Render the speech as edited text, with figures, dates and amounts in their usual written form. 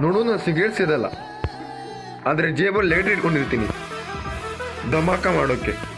ನೋಡು, ನಾನು ಸಿಗರೇಟ್ ಸೇದಲ್ಲ, ಆದರೆ ಜೇಬಲ್ಲಿ ಲೈಟ್ ಇಟ್ಕೊಂಡಿರ್ತೀನಿ ಧಮಾಕ ಮಾಡೋಕ್ಕೆ.